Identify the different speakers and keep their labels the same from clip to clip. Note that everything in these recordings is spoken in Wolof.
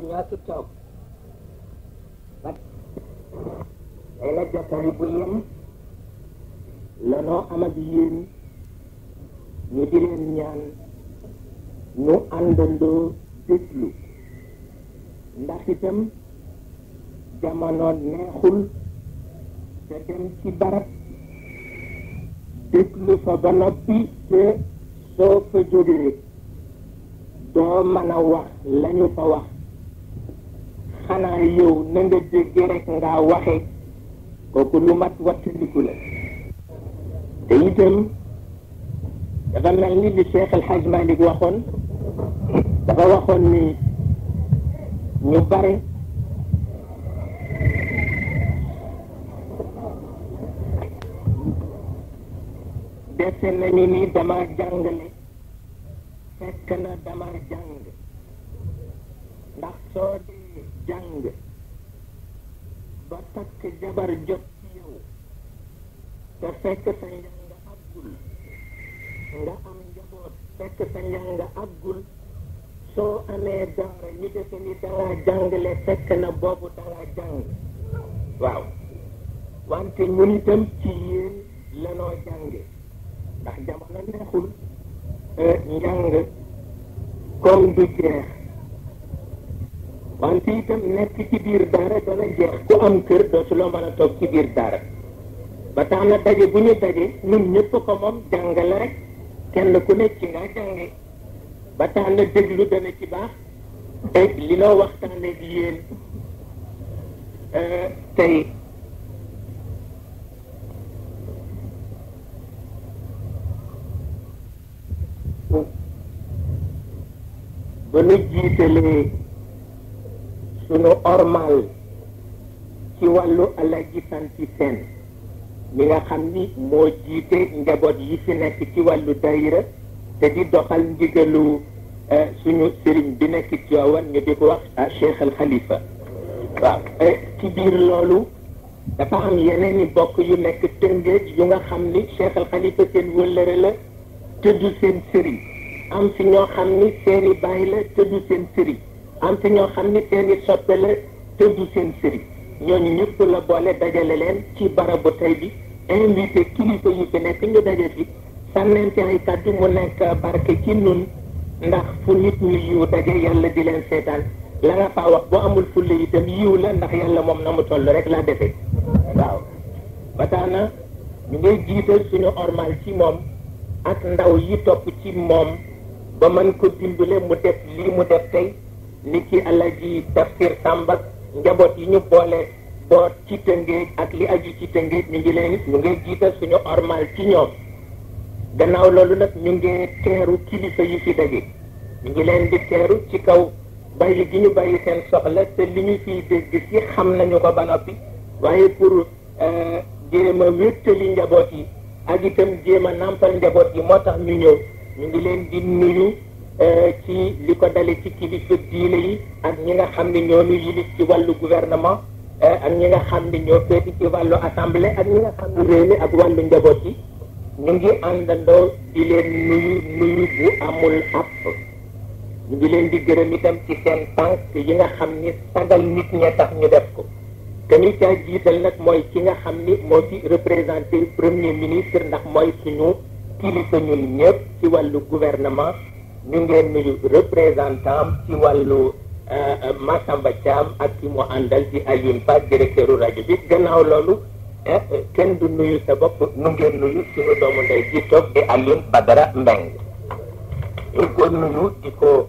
Speaker 1: ñoo ci toog day la jotaay bu yem lanoo am ak yéen ñu di leen ñaan ñu àndandoo déglu ndax itam jamono neexul te dem ci barab déglu fa ba noppi te soo fa jógee doo mën a wax lañu fa wax xanaa yow na nga dégg rek ngaa waxe kooku lu mat wattandiku la te itam dafa mel ni li Cheikh El Hadj Malick waxoon dafa waxoon ni ñu bare defe nañu ni dama jàngale fekk na dama jàng ndax soo dee jàng ba takk jabar jot ci yow te fekk sa njàng àggul nga am njaboot fekk sa njàng àggul soo amee daara ñu defe ni dangaa jàngale fekk na boobu dangaa jàng waaw wante ñun itam ci yéen lanoo jànge ndax jamono neexul njàng comme du jeex wante itam nekk ci biir daara dana jeex ku am kër dootuloo mën a toog ci biir daara ba tax na daje bu ñu daje ñun ñëpp ko moom jàngale rek kenn ku nekk ci nga jànge ba tax na déglu dana ci baax et li noo waxtaane di yéen tey ba nu jiitalee sunu ormal ci wàllu Alaaji Santi Seen mi nga xam ni moo jiite njaboot yi fi nekk ci wàllu daayira te di doxal ndigalu suñu sëriñ bi nekk ci Tiwaawan ñu di ko wax Cheikh Al Khalifa waaw ci biir loolu dafa am yeneen i bokk yu nekk Tëngéej yu nga xam ni Cheikh Al Khalifa seen wëllëre la tëddu seen sëriñ am fi ñoo xam ni seeni baay la tëddu seen sëriñ am fi ñoo xam ni seeni soppe la tëddu seen sëriñ ñooñu ñëpp la boole dajale leen ci barabu tey bi invité kilifa yi fi nekk ñu daje fi sànnente ay kàddu mu nekk barke ci nun ndax fu nit ñi yiw daje yàlla di leen seetaan la nga faa wax boo amul fulla itam yiw la ndax yàlla moom na mu toll rek la defee waaw ba tax na ñu ngay jiital suñu ormal ci moom ak ndaw yi topp ci moom ba mën ko dimbale mu def lii mu def tey ni ki Alaaji Tafsir Samba njaboot yi ñu boole boot ci Tëngéej ak li aju ci Tëngéej ñu ngi leen ñu ngi jiital suñu ormal ci ñoom gannaaw loolu nag ñu ngi teeru kilifa yi fi daje ñu ngi leen di teeru ci kaw bàyyi gi ñu bàyyi seen soxla te li ñu fiy dégg ci xam nañu ko ba noppi waaye pour jéem a wéttali njaboot yi ak itam jéem a nàmpal njaboot yi moo tax ñu ñëw ñu ngi leen di nuyu ci li ko dale ci kilifa diine yi ak ñi nga xam ne ñoo ñu yilif ci wàllu gouvernement ak ñi nga xam ne ñoo féeti ci wàllu assemblée ak ñi nga xam ne réew mi ak wàllu njaboot yi ñu ngi àndandoo di leen nuyu bu amul àpp ñu ngi leen di gërëm itam ci seen tànk yi nga xam ni sagal nit ña tax ñu def ko te ñu caa jiital nag mooy ki nga xam ni moo ci représenté premier ministre ndax mooy suñu kilifa ñun ñëpp ci wàllu gouvernement ñu ngeen nuyu représentant ci wàllu Massamba Thiam ak ki mu àndal ci Alioune Fass directeur rajo bi gannaaw loolu kenn du nuyu sa bopp nu ngeen nuyu suñu doomu ndey ji toog di Alioune Badara Mbeng ñu ko nuyu di ko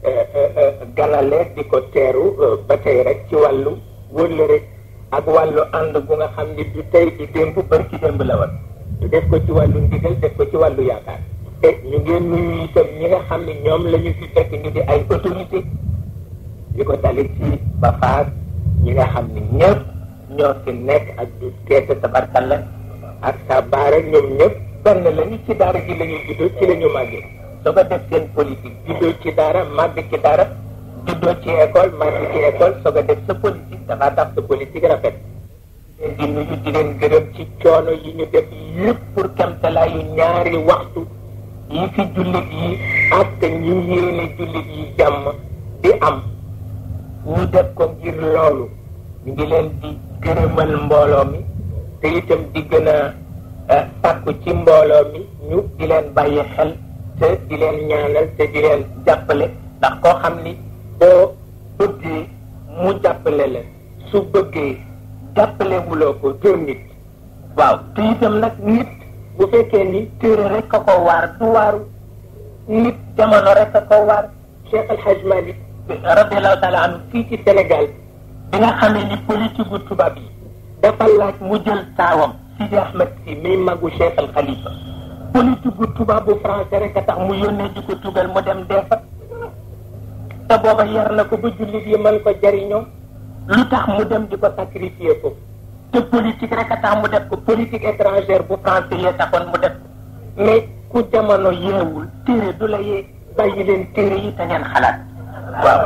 Speaker 1: ganale di ko teeru ba tey rek ci wàllu wëllëre ak wàllu ànd bu nga xam ni du tey di démb bër ci démb la woon ñu def ko ci wàllu ndigal def ko ci wàllu yaakaar te ñu ngeen nuyu itam ñi nga xam ne ñoom la ñu fi fekk ñu di ay autorité li ko dale ci ba faas ñi nga xam ne ñëpp ñoo fi nekk ak du keese tabarkalla ak sa baara ñoom ñëpp benn lañu ci daara ji la ñu juddoo ci la ñu màggee soo ko def seen politique juddoo ci daara màgg ci daara juddoo ci école màgg ci école soo ko def sa politique dafaa tax sa politique rafet leen di nuyu di leen gërëm ci coono yi ñu def yëpp pour kamtalaayu ñaari waxtu yi fi jullit yi ak ñi yéene jullit yi jàmm di am ñu def ko ngir loolu ñu ngi leen di gërëmal mbooloo mi te itam di gën a sàkku ci mbooloo mi ñu di leen bàyyi xel te di leen ñaanal te di leen jàppale ndax koo xam ni boo bëggee mu jàppale la su bëggee jàppale wuloo ko doo nit waaw te itam nag nit bu fekkee ni téere rek a ko waar du waaru nit jamono rek a ko waar Cheikh El Hadj Malick radiallahu taala anhu fii ci Sénégal bi nga xamee ni politique gu tubaab yi dafa laaj mu jël taawam Sidi Ahmed si muy magu Cheikh al Khalifa politique gu tubaab bu français rek a tax mu yónnee di ko tugal mu dem defa te booba yar na ko ba jullit yi mën ko jariñoo lu tax mu dem di ko sacrifier ko te politique rek a tax mu def ko politique étrangère bu français yee taxoon mu def ko mais ku jamono yeewul téere du la yee bàyyi leen téere yi te ngeen xalaat waaw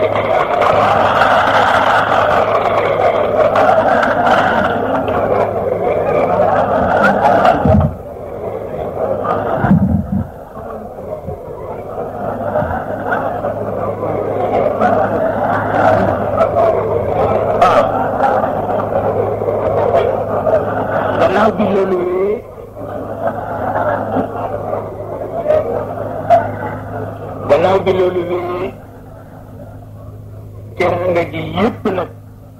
Speaker 1: gannaaw bi loolu wéyee teraanga ji yépp nag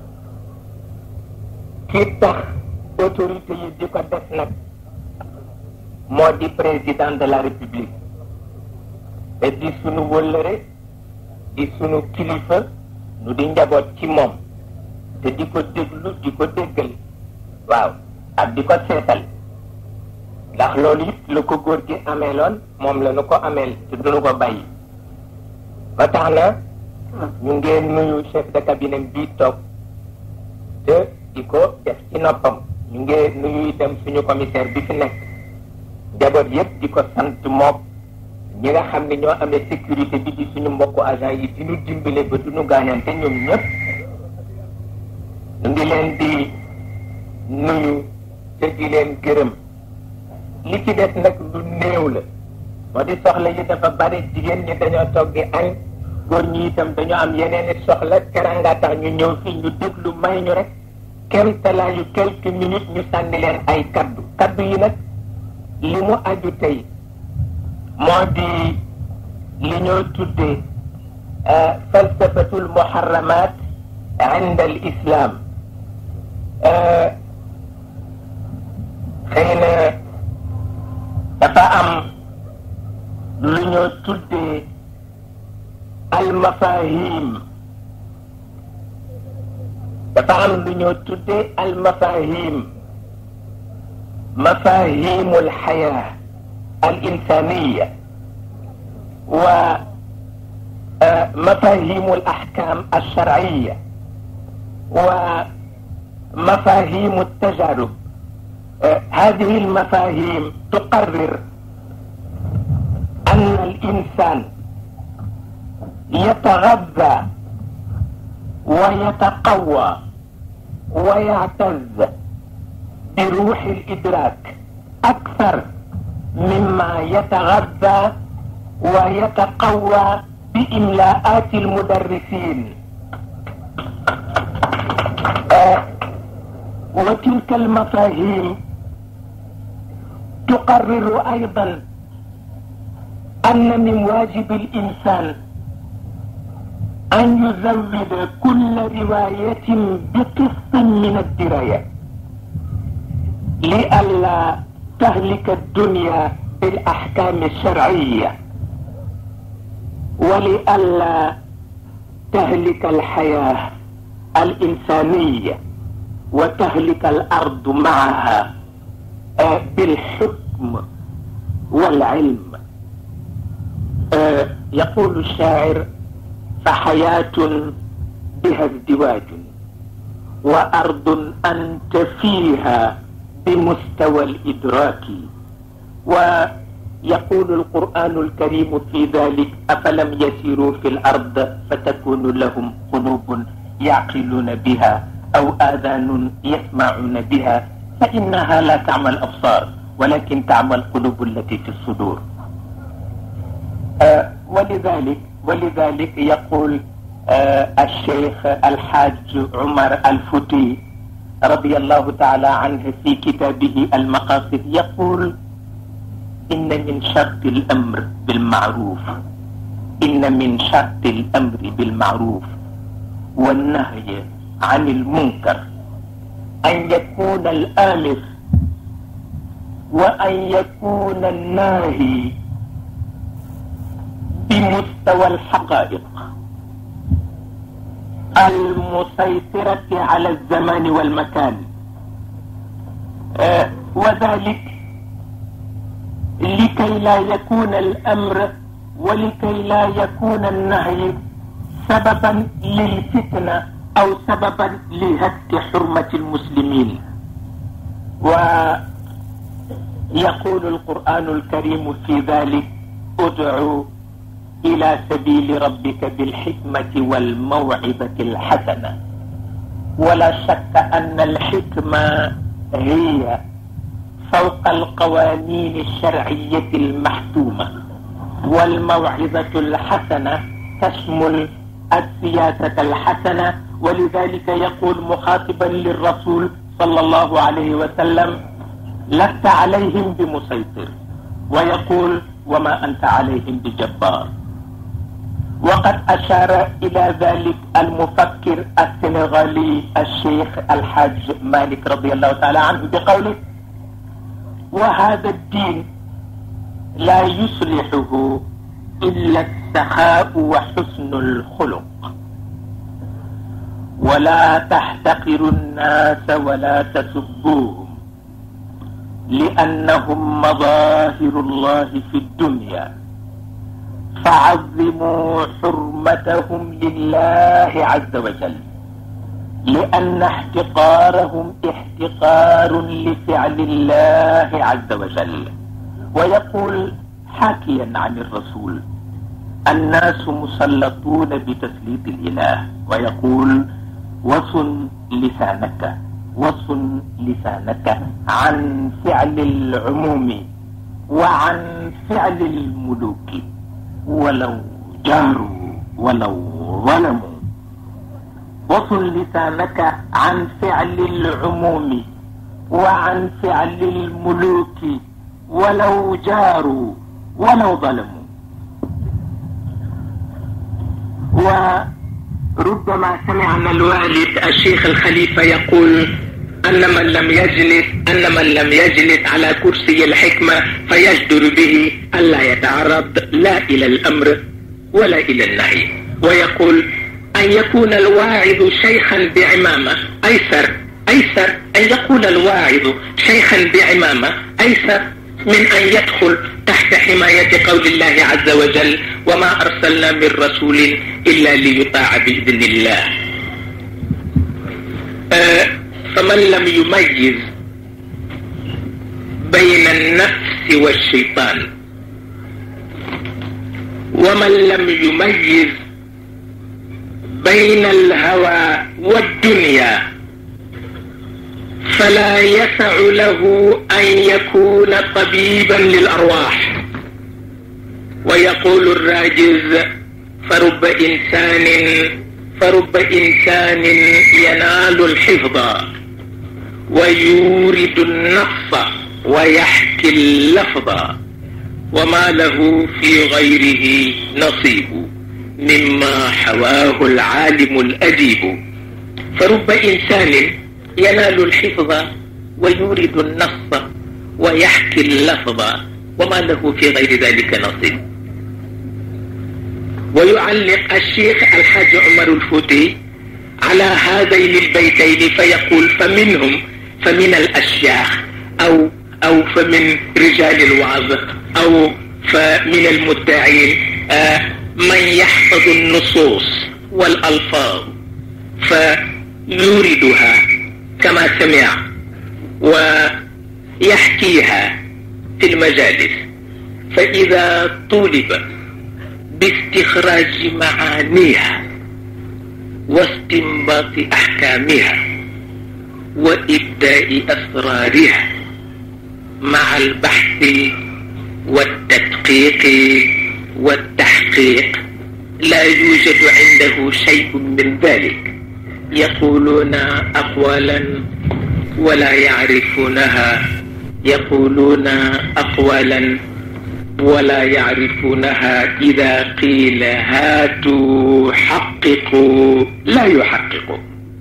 Speaker 1: ki tax autorité yi di ko def nag moo di président de la république te di sunu wëllëre di sunu kilifa nu di njaboot ci moom te di ko déglu di ko déggal waaw ak di ko seetal ndax loolu it lu ko góor gi ameeloon moom la nu ko ameel te duñu ko bàyyi ba tax na ñu ngeen nuyu chef de cabinet bii toog te di ko def ci noppam ñu ngeen nuyu itam suñu commissaire bi fi nekk njaboot yëpp di ko sant moom ñi nga xam ne ñoo amee sécurité bi di suñu mbokku agent yi di ñu dimbale ba du ñu gaañante ñoom ñëpp ñu ngi leen di nuyu te di leen gërëm li ci des nag lu néew la moo di soxla yi dafa bari jigéen ñi dañoo toog di añ góor ñi itam dañoo am yeneen i soxla teranga tax ñu ñëw fii ñu déglu may ñu rek kem talaayu quelques minutes ñu sànni leen ay kaddu kaddu yi nag li mu aju tey moo di li ñoo tuddee falsafatul muharramat inda al islam xëy na dafa am lu ñoo tuddee almafahim dafa am lu ñoo tuddee almafahim مفاهيم الحياة الإنسانية ومفاهيم الأحكام الشرعية ومفاهيم التجارب هذه المفاهيم تقرر أن الإنسان يتغذى ويتقوى ويعتز بروح الإدراك أكثر مما يتغذى ويتقوى بإملاءات المدرسين وتلك المفاهيم تقرر أيضا أن من واجب الإنسان أن يزود كل رواية بقسط من الدراية لئلا تهلك الدنيا بالأحكام الشرعية ولئلا تهلك الحياة الإنسانية وتهلك الأرض معها بالحكم والعلم. يقول الشاعر: فحياة بها ازدواج وأرض أنت فيها بمستوى الإدراك. ويقول القرآن الكريم في ذلك: أفلم يسيروا في الأرض فتكون لهم قلوب يعقلون بها أو آذان يسمعون بها فإنها لا تعمى الأبصار ولكن تعمى القلوب التي في الصدور. ولذلك يقول الشيخ الحاج عمر الفوتي رضي الله تعالى عنه في كتابه المقاصد يقول: إن من شرط الأمر بالمعروف والنهي عن المنكر أن يكون الآمر وأن يكون الناهي بمستوى الحقائق المسيطرة على الزمان والمكان، وذلك لكي لا يكون الأمر ولكي لا يكون النهي سببا للفتنة أو سببا لهتك حرمة المسلمين. ويقول القرآن الكريم في ذلك: ادعو إلى سبيل ربك بالحكمة والموعظة الحسنة. ولا شك أن الحكمة هي فوق القوانين الشرعية المحتومة، والموعظة الحسنة تشمل السياسة الحسنة. ولذلك يقول مخاطبا للرسول صلى الله عليه وسلم: لست عليهم بمسيطر، ويقول: وما أنت عليهم بجبار. وقد أشار إلى ذلك المفكر السنغالي الشيخ الحاج مالك رضي الله تعالى عنه بقوله: وهذا الدين لا يصلحه إلا السخاء وحسن الخلق، ولا تحتقروا الناس ولا تسبوهم لأنهم مظاهر الله في الدنيا، فعظموا حرمتهم لله عز وجل، لأن احتقارهم احتقار لفعل الله عز وجل. ويقول حاكيا عن الرسول: الناس مسلطون بتسليط الإله. ويقول: وصن لسانك عن فعل العموم وعن فعل الملوك ولو جاروا ولو ظلموا. وصن لسانك عن فعل العموم وعن فعل الملوك ولو جاروا ولو ظلموا. وربما سمعنا الوالد الشيخ الخليفة يقول أن من لم يجلس على كرسي الحكمة فيجدر به ألا يتعرض لا إلى الأمر ولا إلى النهي. ويقول: أن يكون الواعظ شيخا بعمامة أيسر أن يكون الواعظ شيخا بعمامة أيسر من أن يدخل تحت حماية قول الله عز وجل: وما أرسلنا من رسول إلا ليطاع بإذن الله. فمن لم يميز بين النفس والشيطان، ومن لم يميز بين الهوى والدنيا، فلا يسع له أن يكون طبيبا للأرواح. ويقول الراجز: فرب إنسان ينال الحفظ ويورد النص ويحكي اللفظ، وما له في غيره نصيب مما حواه العالم الأديب. فرب إنسان ينال الحفظ ويورد النص ويحكي اللفظ، وما له في غير ذلك نصيب. ويعلق الشيخ الحاج عمر الفوتي على هذين البيتين فيقول: فمن الأشياخ أو فمن رجال الوعظ أو فمن المدعين من يحفظ النصوص والألفاظ فيوردها كما سمع ويحكيها في المجالس، فإذا طولب باستخراج معانيها واستنباط أحكامها وإبداء أسرارها مع البحث والتدقيق والتحقيق، لا يوجد عنده شيء من ذلك. يقولون أقوالا ولا يعرفونها، يقولون أقوالا ولا يعرفونها، إذا قيل هاتوا حققوا لا يحققوا.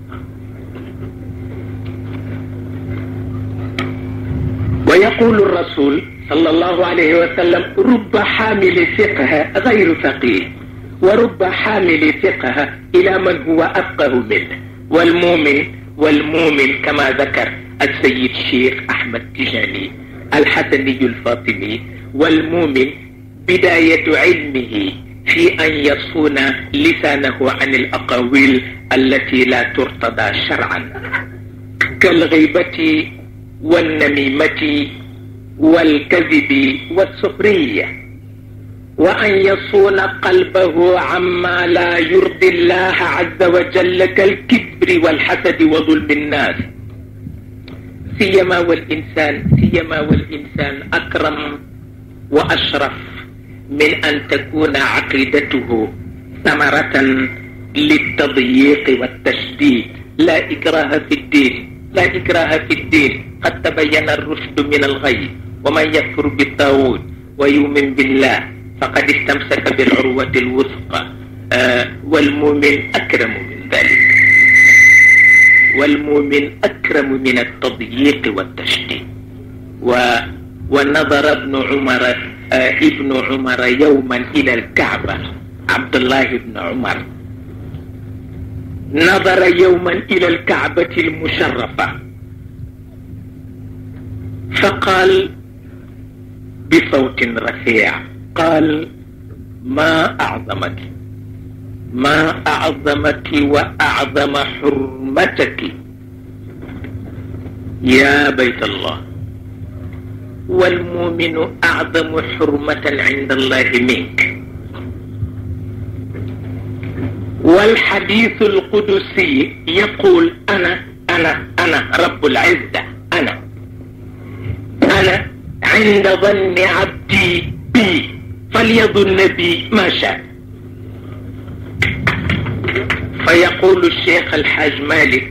Speaker 1: ويقول الرسول صلى الله عليه وسلم: رب حامل فقه غير فقيه، ورب حامل فقه إلى من هو أفقه منه. والمؤمن كما ذكر السيد الشيخ أحمد تجاني الحسني الفاطمي، والمؤمن بداية علمه في أن يصون لسانه عن الأقاويل التي لا ترتضى شرعا كالغيبة والنميمة والكذب والسخرية، وأن يصون قلبه عما لا يرضي الله عز وجل كالكبر والحسد وظلم الناس، سيما والإنسان أكرم وأشرف من أن تكون عقيدته ثمرة للتضييق والتشديد. لا إكراه في الدين، قد تبين الرشد من الغي، ومن يكفر بالطاغوت ويؤمن بالله فقد استمسك بالعروة الوثقى. والمؤمن أكرم من ذلك، والمؤمن أكرم من التضييق والتشديد. ونظر ابن عمر يوما إلى الكعبة، عبد الله بن عمر نظر يوما إلى الكعبة المشرفة فقال بصوت رفيع، قال: ما أعظمك وأعظم حرمتك يا بيت الله، والمؤمن أعظم حرمة عند الله منك. والحديث القدسي يقول: أنا رب العزة، أنا عند ظن عبدي بي فليظن بي ما شاء. فيقول الشيخ الحاج مالك: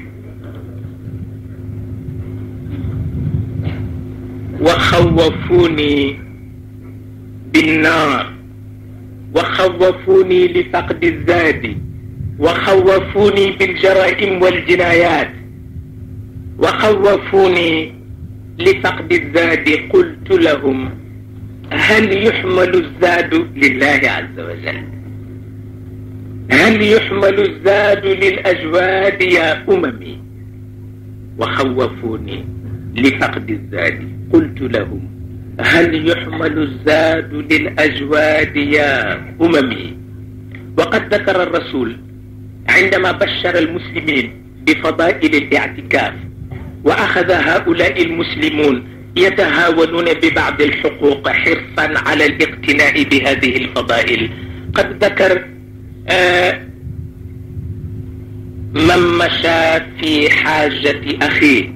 Speaker 1: وخوفوني بالنار، وخوفوني لفقد الزاد، وخوفوني بالجرائم والجنايات، وخوفوني لفقد الزاد. قلت لهم: هل يحمل الزاد لله عز وجل؟ هل يحمل الزاد للأجواد يا أممي؟ وخوفوني لفقد الزاد. قلت لهم: هل يحمل الزاد للأجواد يا أممي؟ وقد ذكر الرسول عندما بشر المسلمين بفضائل الاعتكاف، وأخذ هؤلاء المسلمون يتهاونون ببعض الحقوق حرصا على الاقتناء بهذه الفضائل، قد ذكر من مشى في حاجة أخيه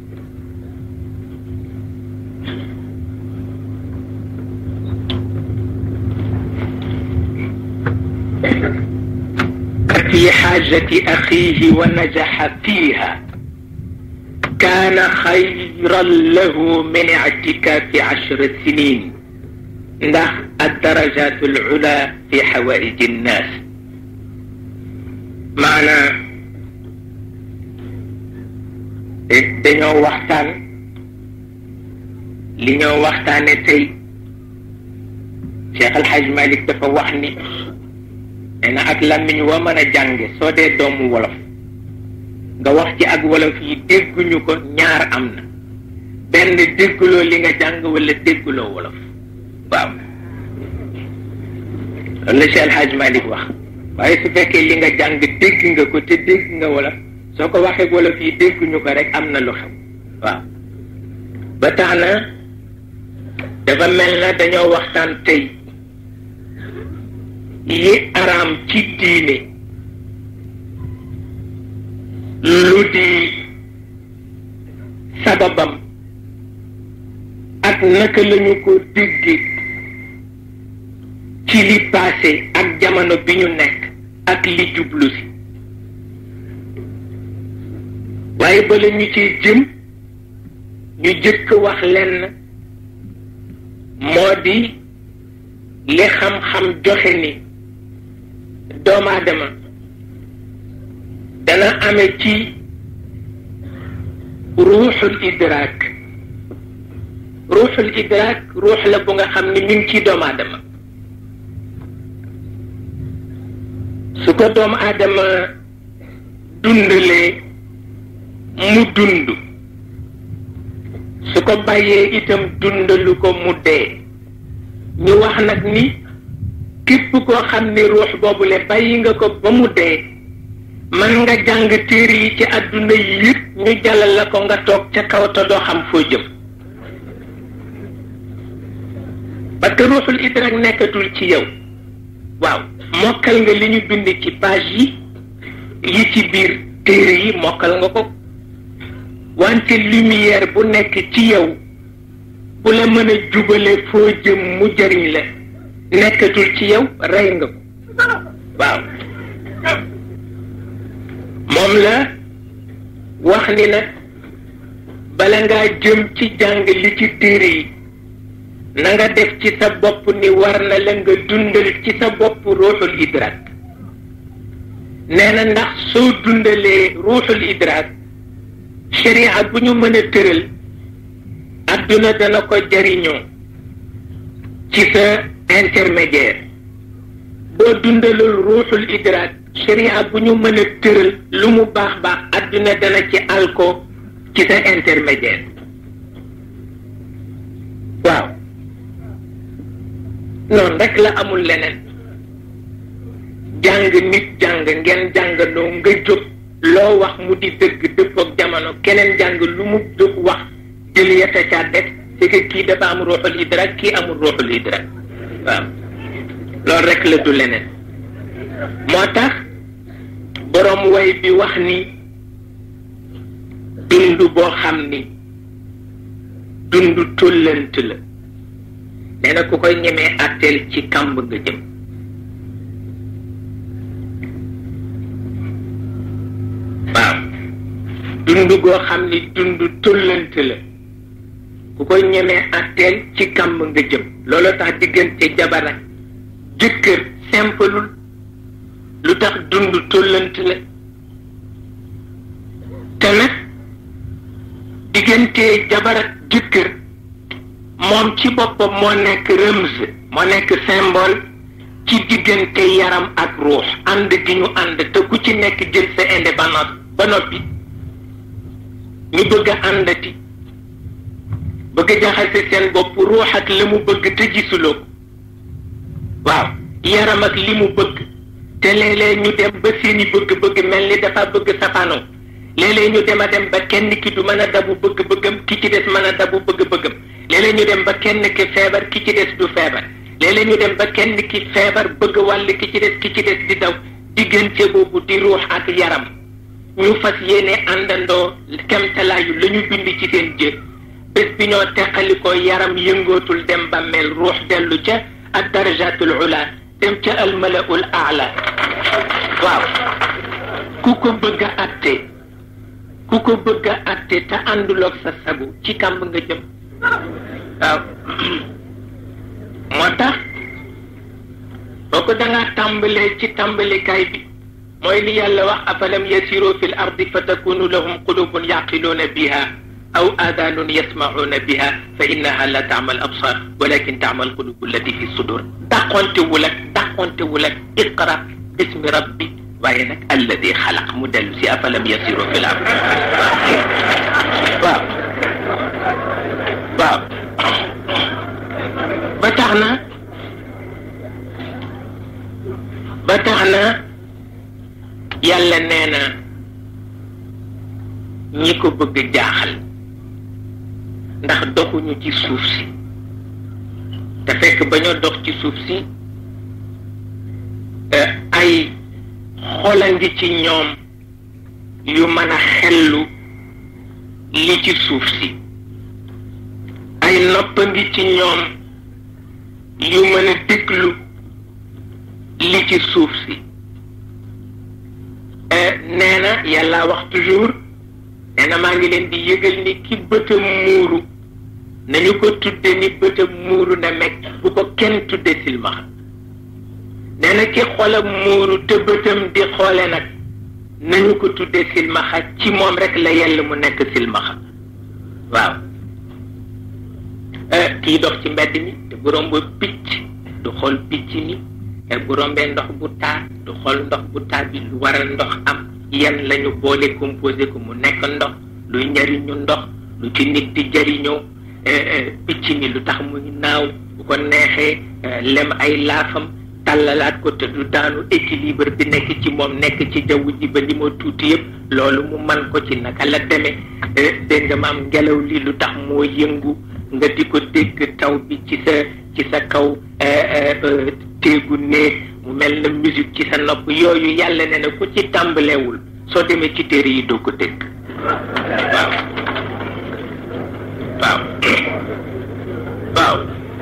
Speaker 1: ونجح فيها كان خيرا له من اعتكاف 10 سنين. ده الدرجات العلى في حوائج الناس. معنى dañoo waxtaan li ñoo waxtaane tey Cheikh El Hadj Malick dafa wax ni ena ak làmmiñ woo mën a jànge soo dee doomu wolof nga wax ci ak wolof yi dégguñu ko ñaar am na, benn dégguloo li nga jàng wala dégguloo wolof. waaw loolu la Cheikh El Hadj Malick wax. waaye su fekkee li nga jàng dégg nga ko te dégg nga wolof, soo ko waxee wolof yi dégguñu ko rek am na lu xew. waaw ba tax na dafa mel na dañoo waxtaan tey yi araam ci diine, lu di sababam ak naka lañu ko dégge ci li passé ak jamono bi ñu nekk ak li jublu si waaye bala ñu ci jëm ñu jëkk wax lenn moo di li xam-xam joxe ni doomu aadama dana ame ci ruuxul idraak ruux la bu nga xam ni mi ngi ci doomu aadama su ko doomu aadama dundalee mu dund su ko bàyyee itam dundalu ko mu dee ñu wax nag ni képp koo xam ni ruux boobule bàyyi nga ko ba mu dee man nga jàng téere yi ci àdduna yi yëpp ñu jàllal la ko nga toog ca kaw te doo xam foo jëm parce que ruuxul idrak nekkatul ci yow waaw mokkal nga li ñu bind ci page yi ci biir téere yi mokkal nga ko wante lumière bu nekk ci yow bu la mën a jubale foo jëm mu jëriñ la nekkatul ci yow rey nga ko waaw moom la wax ni nag bala ngaa jëm ci jàng li ci téere yi na nga def ci sa bopp ni war na la nga dundal ci sa bopp ruuxul idrak nee na ndax soo dundalee ruuxul idrak sharia bu ñu mën a tëral adduna dana ko jariñoo ci sa intermédiaire boo dundalul ruuxul idrak sharia bu ñu mën a tëral lu mu baax baax adduna dana ci alko ci sa intermédiaire waaw noonu rek la amul leneen jàng nit jàng ngeen jàngandoo nga jóg loo wax mu di dëgg dëppook jamono keneen jàng lu mu jóg wax jël yetta ca def c'est que kii dafa am ruuxul idrak kii amul ruuxul idrak waaw loolu rek la du leneen moo tax boroom way bi wax ni dund boo xam ni dund tollant la nee na ku koy ñemee àtteel ci kàmb nga jëm waaw dund goo xam ni dund tollant la ku koy ñemee àtteel ci kàmb nga jëm loolu tax diggante jabar ak jëkkër simpleul lu tax dund tollant la te nag diggante jabar ak jëkkër moom ci boppam moo nekk rëmz moo nekk symbole ci diggante yaram ak ruux ànd gi ñu ànd te ku ci nekk jël sa indépendance ba noppi ñu bëgg a àndati bëgg a jaxase seen bopp ruux ak la mu bëgg te gisuloo ko waaw yaram ak li mu bëgg te léeg-léeg ñu dem ba seeni bëgg-bëgg mel ni dafa bëgg safaanoo léeg-léeg ñu dem a dem ba kenn ki du mën a dabu bëgg-bëggam ki ci des mën a dabu bëgg-bëggam léeg-léeg ñu dem ba kenn ki feebar ki ci des du feebar léeg-léeg ñu dem ba kenn ki feebar bëgg wàll ki ci des di daw diggante boobu di ruux ak yaram ñu fas yéene àndandoo kemtalaayu la ñu bind ci seen jë bés bi ñoo teqalikoo yaram yëngootul dem ba mel ruux dellu ca ak darajatul ula dem ca almalaul aala waaw ku ko bëgg a atte te ànduloog sa sagu ci kàmb nga jëm waaw moo tax boo ko dangaa tàmbalee ci tàmbalikaay bi mooy li yàlla wax afalam yasiru fi l ardi fa takunu lahum qulubun yaqiluuna biha aw aadaanun yasmacuuna biha fa innaha la taama al absar walakin taama al qulubu allati fi sudur dàqontewul ak iqra bismi rabbi waaye nag alladi xalaq mu dellu si afalam yasiru fi l ard waaw ba tax na yàlla nee na ñi ko bëgg jaaxal ndax doxuñu ci suuf si te fekk ba ñoo dox ci suuf si ay xola ngi ci ñoom yu mën a xellu li ci suuf si ay noppa ngi ci ñoom yu mën a déglu li ci suuf si nee na yàlla wax toujours nee na maa ngi leen di yëgal ni ki bëtam muuru nañu ko tudde ni bëtam muuru na mekk bu ko kenn tudde silmaxa nee na ki xolam muuru te bëtam di xoole nag nañu ko tudde silmaxa ci moom rek la yell mu nekk silmaxa waaw kii dox ci mbedd mi te bu romb picc du xool picc mi te bu rombee ndox bu taa du xool ndox bu taa bi lu waral ndox am yan lañu boole composé ko mu nekk ndox luy njariñu ndox lu ci nit di jariñoo picc mi lu tax muy naaw bu ko neexee lem ay laafam tàllalaat ko te du daanu équilibre bi nekk ci moom nekk ci jaww ji ba li ma tuuti yëpp loolu mu man ko ci naka la demee dégg nga maam ngelaw li lu tax moo yëngu nga di ko dégg taw bi ci sa kaw téegu néeg mu mel na musique ci sa nopp yooyu yàlla ne na ku ci tàmbalewul soo demee ci téere yi doo ko dégg waaw waaw waaw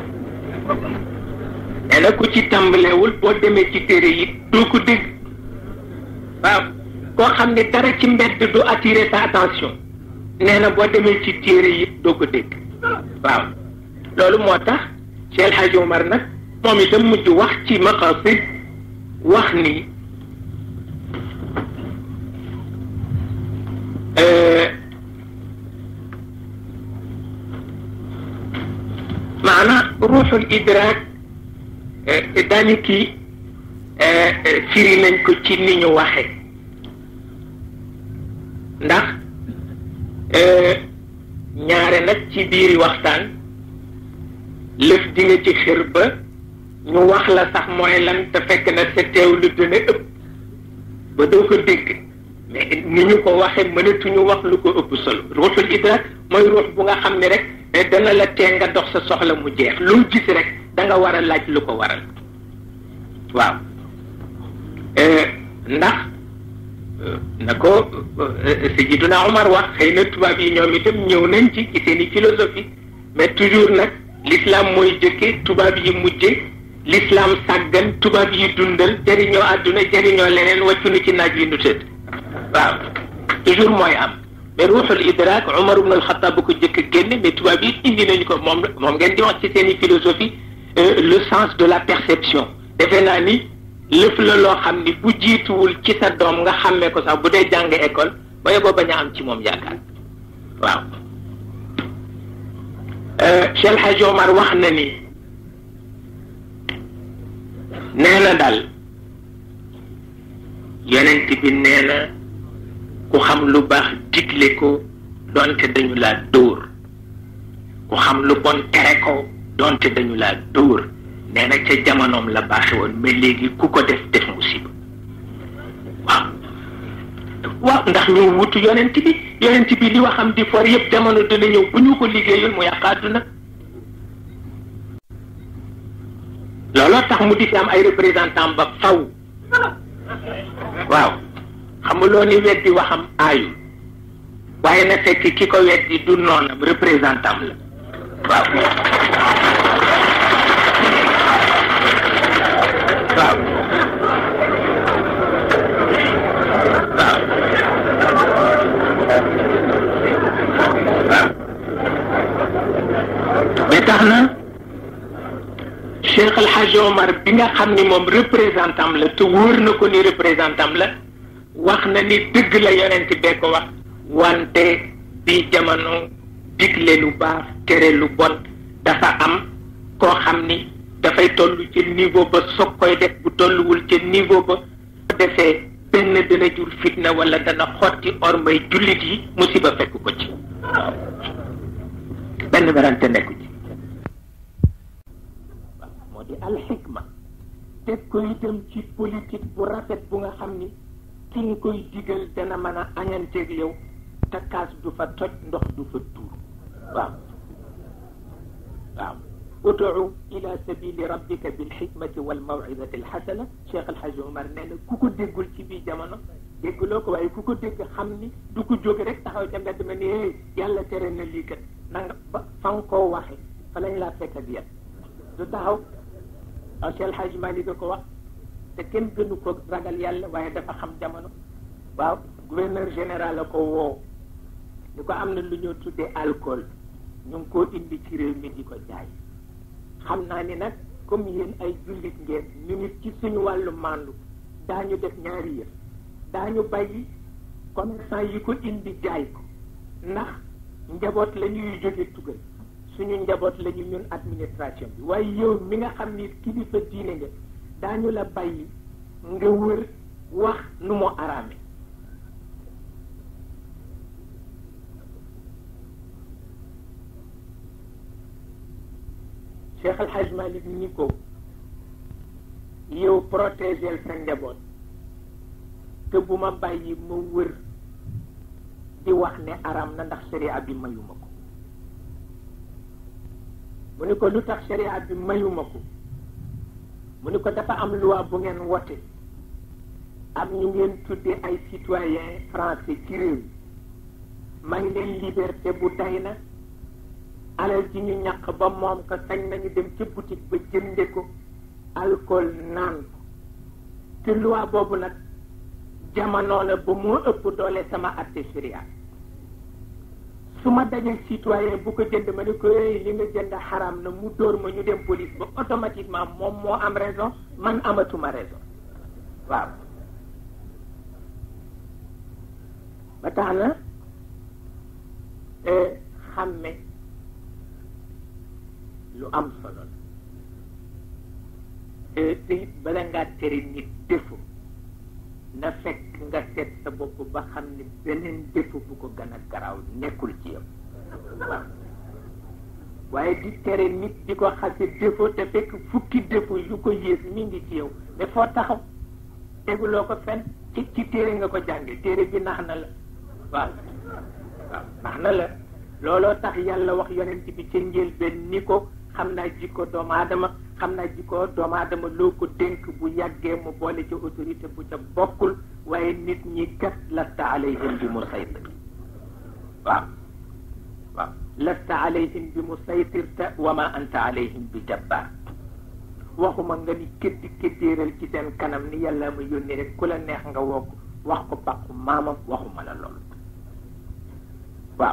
Speaker 1: nee na ku ci tàmbalewul boo demee ci téere yi doo ko dégg waaw koo xam ne dara ci mbedd du attirer sa attention nee na boo demee ci téere yi doo ko dégg waaw loolu moo tax Cheikh El Hadj Omar nag moom itam mujj wax ci maqasid wax ni maanaam ruuxul idraak daani kii firi nañ ko ci ni ñu waxe ndax ñaare nag ci biiri waxtaan lëf di nga ci xër ba ñu wax la sax mooy lan te fekk na sa teewlu dina ëpp ba doo ko dégg mais ni ñu ko waxee mënatuñu wax lu ko ëpp solo ruuxul idraak mooy ruux bu nga xam ne rek dana la tee nga dox sa soxla mu jeex loo gis rek da nga war a laaj lu ko waral waaw ndax na ko Sayyiduna Omar wax xëy na tubaab yi ñoom itam ñëw nañ ci seen i philosophie mais toujours nag l'islam mooy jëkke tubaab yi mujje l'islam sàggan tubaab yi dundal jëriñoo àdduna jëriñoo leneen wàccu na ci naaj wi nu tëdd waaw toujours mooy am mais ruuxul idraak Omar ibn al-Khattab bu ko jëkk génne mais tubaab yi indi nañu ko moom ngeen di wax ci seen i philosophie le sens de la perception defe naa ni lëf la loo xam ni bu jiituwul ci sa doom nga xàmmee ko sax bu dee jàng école ba yeboo bañ a am ci moom yaakaar waaw Cheikh El Hadj Omar wax na ni nee na daal yonent bi nee na ku xam lu baax digle ko donte dañu laa dóor ku xam lu bon tere ko donte dañu laa dóor nee na ca jamonoom la baaxe woon mais léegi ku ko def musiba waaw ndax ñu wutu yonent bi li waxam di for yëpp jamono dina ñëw bu ñu ko liggéeyul mu yàq àdduna looloo tax mu di fi am ay représentant ba faw waaw xamuloo ni weddi waxam aayul waaye na fekk ki ko weddi du noonam représentant la waaw waaw ba tax na Cheikh El Hadj Omar bi nga xam ni moom représentant la te wóor na ko ni représentant la wax na ni dëgg la yonent bee ko wax wante bi jamono digle lu baax tere lu bon dafa am koo xam ni dafay toll ci niveau ba soog koy def bu tolluwul ci niveau ba defee benn dana jur fitna wala dana xotti ormay jullit yi musiba fekk ko ci benn werante nekku ci moo di alxikma teg ko itam ci politique bu rafet bu nga xam ni ki ñu koy digal dana mën a añanteeg yow te kaas du fa toj ndox du fa tuur waaw waaw ud'u ila sabili rabbika bil hikmati wal maw'izati al hasana Cheikh El Hadj Omar nee na ku ko déggul ci bii jamono dégguloo ko waaye ku ko dégg xam ni du ko jóge rek taxaw ca mbedd ma ni yàlla tere na lii kat na nga ba fa nga koo waxe fa lañ laa fekk ak yéen du taxaw Cheikh El Hadj Malick ko wax te kenn gënu ko ragal yàlla waaye dafa xam jamono. waaw gouverneur général la ko woo ni ko am na lu ñoo tuddee alcool ñu ngi koo indi ci réew mi di ko jaay xam naa ni nag comme yéen ay jullit ngeen ñu nit ci suñu wàllu màndu daañu def ñaari yëf daañu bàyyi commerçant yi ko indi jaay ko ndax njaboot la ñuy jóge tugal suñu njaboot la ñu ñun administration bi waaye yow mi nga xam ni kilifa diine nga daañu la bàyyi nga wër wax nu mu araame Cheikh Al Hadj Malick ni ko yow protéger sa njaboot te bu ma bàyyi ma wër di wax ne aram na ndax sharia bi mayuma ko mu ni ko lu tax sharia bi mayuma ko mu ni ko dafa am loi bu ngeen wote am ñu ngeen tuddee ay citoyens français ci réew may leen liberté bu day na alal ji ñu ñàq ba moom ko sañ nañu dem ca boutique ba jënde ko alcool naan ko te loi boobu nag jamono la ba moo ëpp doole sama atte sharia su ma dajee citoyen bu ko jënd ma ne ko li nga jënd xaram na mu dóor ma ñu dem police ba automatiquement moom moo am raison man amatuma raison waaw ba tax na xàmme lu am solo la te it bala ngaa tere nit defu na fekk nga seet sa bopp ba xam ne beneen defu bu ko gën a garaaw nekkul ci yow waaw waaye di tere nit di ko xase defu te fekk fukki defu yu ko yées mi ngi ci yow mais foo taxaw teguloo ko fenn ci téere nga ko jànge téere bi nax na la waaw waaw nax na la looloo tax yàlla wax yonent bi ca njëlbéen ni ko xam naa jikko doomu aadama xam naa jikko doomu aadama loo ko dénk bu yàggee mu boole ci autorité bu ca bokkul waaye nit ñi kat lasta alayhim bi musaytir waaw waaw lasta alayhim bi musaytir te wa ma anta alayhim bi jabbar waxuma nga ni kétti kéttéeral ci seen kanam ni yàlla ma yónni rek ku la neex nga wokk wax ko pàqu maamam waxuma la loolu waaw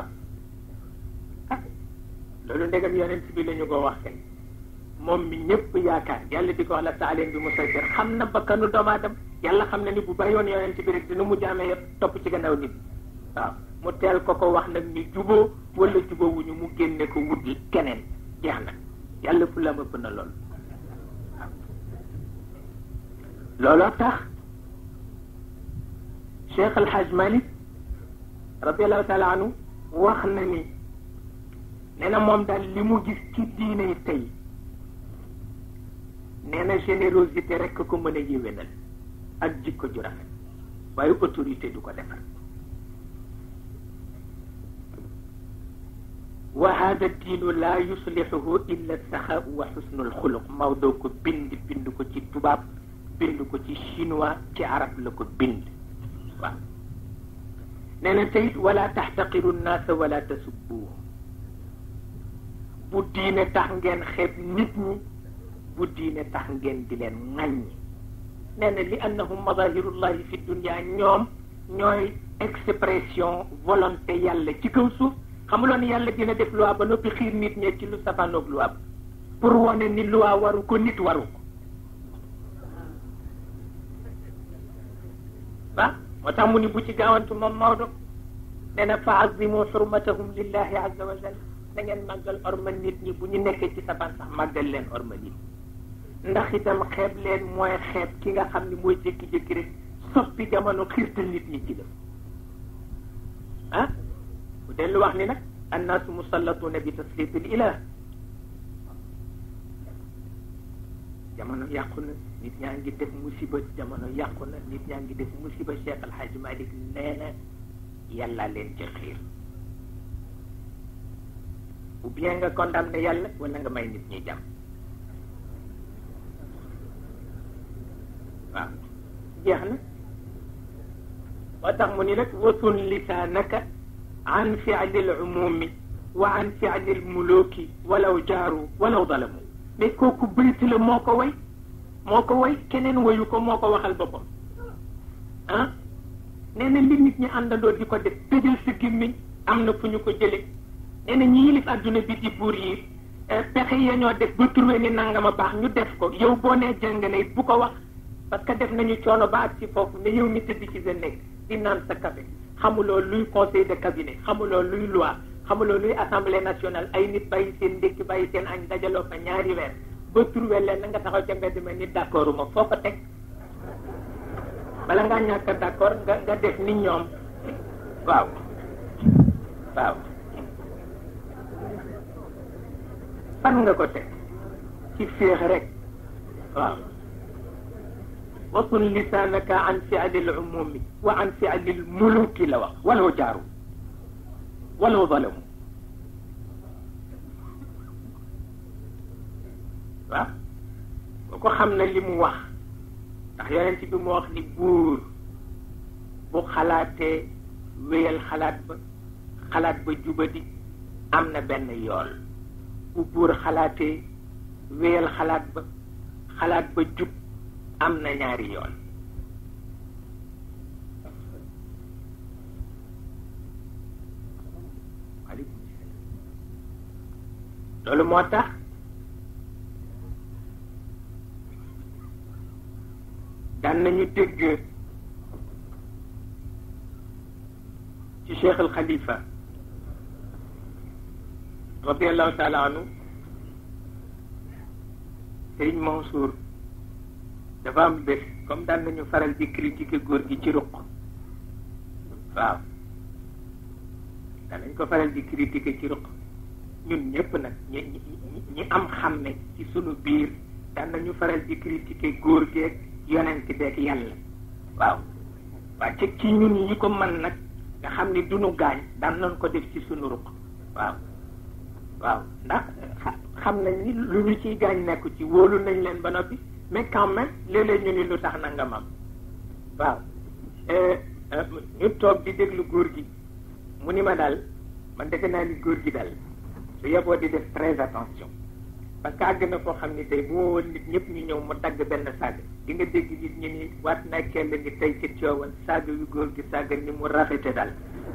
Speaker 1: loolu ndegam yonent bi la ñu ko wax kay moom mi ñëpp yaakaar yàlla di ko wax la taaleen bi musaytir xam na bakkanu doomu aadama yàlla xam na ni bu bàyyoon yonent bi rek dina mu jaamee yëpp topp ci gannaaw nit waaw mu teel ko wax nag ni juboo wala juboo wuñu mu génne ko wut keneen jeex na yàlla fu la ma ëpp na loolu waaw looloo tax Cheikh Al Hadj Malick radiallahu taala anhu wax na ni nee na moom daal li mu gis ci diine tey nee na générosité rek ko mën a yéwénal ak jikko ju rafet waaye autorité du ko defar wa hada diinu la yuslihuhu illa saxaau wa xusnul xuluq Maodo ko bind ko ci tubaab bind ko ci chinois ci arab la ko bind waaw nee na teyit wala taxtaqiru nnaasa wala tasubbuhum bu diine tax ngeen xeeb nit ñi bu diine tax ngeen di leen ŋàññi nee na li annahum madahirullahi fi dunia ñoom ñooy expression volonté yàlla ci kaw suuf xamuloon yàlla dina def loi ba noppi xiir nit ñe ci lu safaanoog loi ba pour wane ni loi waru ko nit waru ko waaw moo tax mu ni bu ci gaawantu moom Maodo nee na fa azimu xurmatahum lillahi azza wa jalla na ngeen màggal orma nit ñi bu ñu nekkee ci safaan sax màggal leen orma nit ndax itam xeeb leen mooy xeeb ki nga xam ni mooy jékki-jékki rek soppi jamono xiirtal nit ñi ci def ah bu dellu wax ni nag annaasu musallatuuna bi taslitil ilah jamono yàqu na nit ñaa ngi def musiba jamono yàqu na nit ñaa ngi def musiba Cheikh Al Hadj Malick nee na yàlla leen ci xiir ou bien nga condamné yàlla wala nga may nit ñi jàmm waaw jeex na moo tax mu ni nag wasun lisaanaka an fi'li al-umumi wa an fi'li al-muluki walaw jaaru walaw zalamu mais kooku bëyti la moo ko way moo ko woy keneen woyu ko moo ko waxal boppam ah nee na li nit ñi àndandoo di ko def tëjal sa gémmiñ am na fu ñu ko jële nee na ñi yilif adduna bi di buur yi pexe ya ñoo def ba trouvé ni nangama baax ñu def ko yow boo nee jàng na it bu ko wax parce que def nañu coono ba ak ci foofu ne yow nit di ci sa nekk di naan sa café xamuloo luy conseil de cabinet xamuloo luy loi xamuloo luy assemblée nationale ay nit bàyyi seen ndékki bàyyi seen añ dajaloo fa ñaari weer ba trouvé leen na nga taxaw ca mbedd ma ni d'accord uma foo ko teg bala ngaa ñàkk d'accord nga def ni ñoom waaw waaw fan nga ko teg ci féex rek waaw wasun lisaanaka an fi'lil umumi wa an fi'lil muluki la wax walaw jaaru walaw zalamu waaw boo ko xam na li mu wax ndax yonent bi mu wax ni buur bu xalaatee wéyal xalaat ba jubadi am na benn yool bu buur xalaatee wéyal xalaat ba jub am na ñaari yool loolu moo tax daan nañu dégg ci Cheikh al Khalifa radiallahu taala anhu Serigne Mansour dafa am bés comme daan nañu faral di critiquer góor gi ci ruq waaw daan nañ ko faral di critiquer ci ruq ñun ñëpp nag ñi am xàmme ci sunu biir daan nañu faral di critiquer góor geeg yonent beeg yàlla waaw ci ñun ñi ko mën nag nga xam ni duñu gaañ daan nañ ko def ci sunu ruq waaw ndax xam nañ ni lu ñu ciy gaañ nekku ci wóolu nañ leen ba noppi mais quand même léeg-léeg ñu ni lu tax na nga mam waaw ñu toog di déglu góor gi mu ni ma daal man defe naa ni góor gi daal su yeboo di def très attention parce que àgg na koo xam ni tey bu woon nit ñëpp ñu ñëw mu dagg benn saaga di nga dégg nit ñi ni waat naa kenn ni tey ci coowal saaga yu góor gi saaga ni mu rafete daal